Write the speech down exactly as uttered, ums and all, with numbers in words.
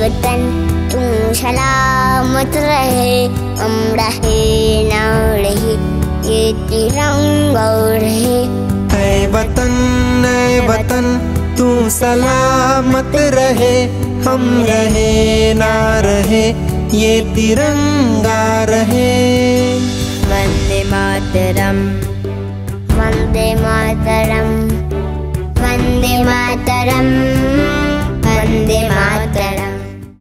वतन तू सलामत रहे, हम रहे ना रहे ये तिरंगा रहे। ऐ वतन ऐ वतन तू सलामत रहे, हम रहे ना रहे ये तिरंगा रहे। वंदे मातरम वंदे मातरम वंदे मातरम वंदे मातरम।